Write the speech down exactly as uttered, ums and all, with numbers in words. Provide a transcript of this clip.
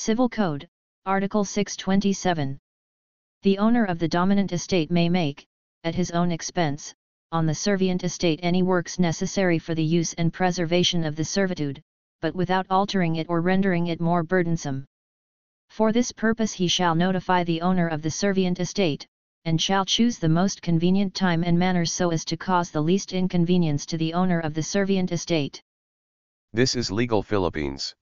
Civil Code, Article six twenty-seven. The owner of the dominant estate may make, at his own expense, on the servient estate any works necessary for the use and preservation of the servitude, but without altering it or rendering it more burdensome. For this purpose he shall notify the owner of the servient estate, and shall choose the most convenient time and manner so as to cause the least inconvenience to the owner of the servient estate. This is Legal Philippines.